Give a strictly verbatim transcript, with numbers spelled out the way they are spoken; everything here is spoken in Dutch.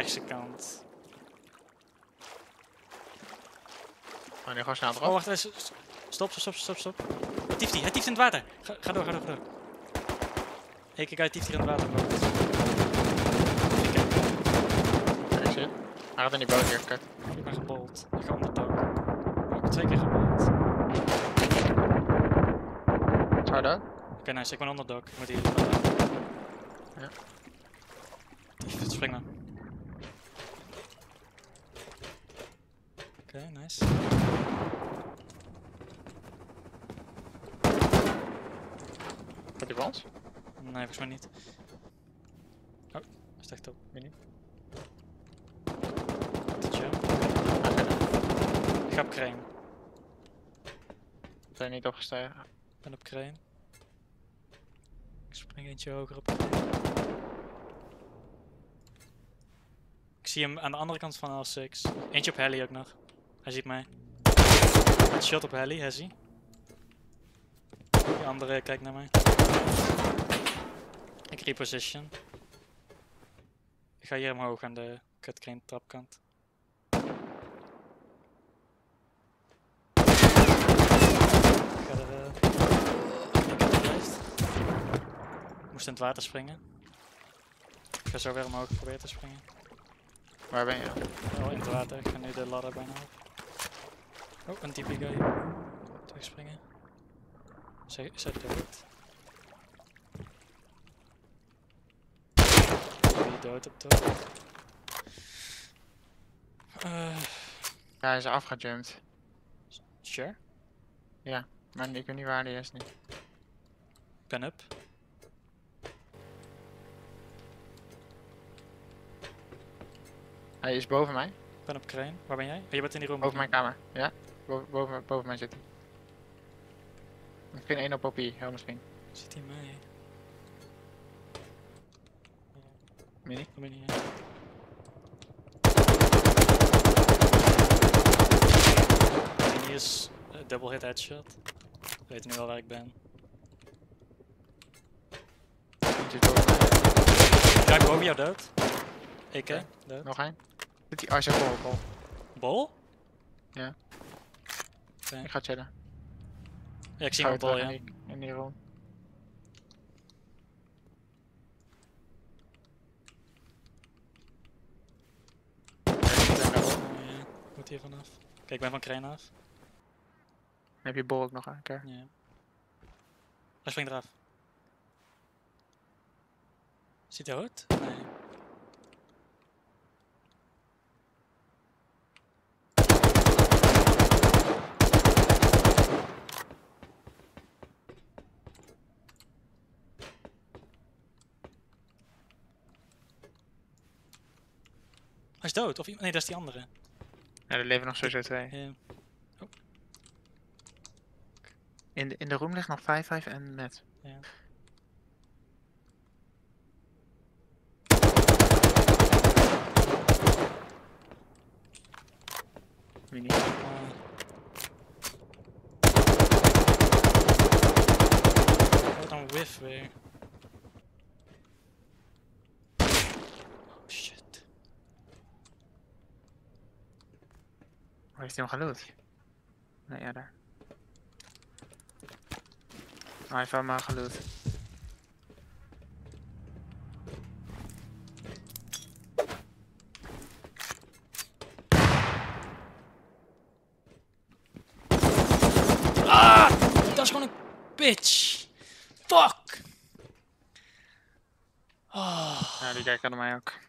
rechtse kant. Oh, nu gewoon snel erop. Oh, wacht even. Stop, stop, stop, stop. Hij tieft die, hij tieft in het water. Ga, ga door, ga door, ga door. Hé, kijk, hij tieft hier in het water. Ja, ik zie het. Hij gaat in die boot hier, kut. Ik ben gebold. Ik ga onder dak. Ik heb twee keer gebold. Zou dat? Oké, okay, nice. Ik ben onder dak. Ik moet hier. Ja. Tief, spring maar. Oké, okay, nice. Gaat hij bij ons? Nee, volgens mij niet. Oh, is echt op. Weet niet. Te jump. Ah, verder. Ik ga op crane. Zijn niet opgestegen. Ik ben op crane. Ik spring eentje hoger op crane. Ik zie hem aan de andere kant van L zes. Eentje op heli ook nog. Hij ziet mij. Een shot op heli, Hezzy. Die andere kijkt naar mij. Ik reposition. Ik ga hier omhoog aan de cut crane trapkant. Ik ga er... Uh... Ik heb het geweest. Ik moest in het water springen. Ik ga zo weer omhoog proberen te springen. Waar ben je? Oh, in het water. Ik ga nu de ladder bijna op. Oh, een diepe guy. Terugspringen. Zij, zij dood. Wie dood op dood? Uh, Ja, hij is afgejumpt. sure. Ja, maar ik weet niet waar hij is nu. Ben up. Hij is boven mij. Ben op crane. Waar ben jij? Oh, je bent in die room. Boven mijn kamer. Ja, boven, boven, boven mij zit hij. Misschien één op papier, heel misschien. Zit hij mij? Mini? Kom in hier. Mini is uh, double hit headshot. We weten nu wel waar ik ben. Eentje boven mij. Kijk boven jou dood. Ik Ja. dood. Nog één? Zit die Arce bol, bol. Bol? Ja. Okay. Ik ga chillen. Ja, ik zie Ga hem weer op bol, terug ja. in die, in die room. Oh, ja. Moet hier vanaf. Kijk, ik ben van crane af. Dan heb je bol ook nog een keer. Ja. Hij springt eraf. Is hij dood? Nee. Hij is dood, of i- nee, dat is die andere. Ja, er leven nog sowieso twee. Ja. Oh, In de, in de room ligt nog vijf vijf en net. ja. Mini. Uh, Wat een whiff weer. Oh shit. Waar heeft hij hem geloot? Nee, ja, daar. Oh, hij heeft hem maar geloot. Ah! Dat is gewoon een bitch! Fuck! Oh. Ja, die kijken naar mij ook.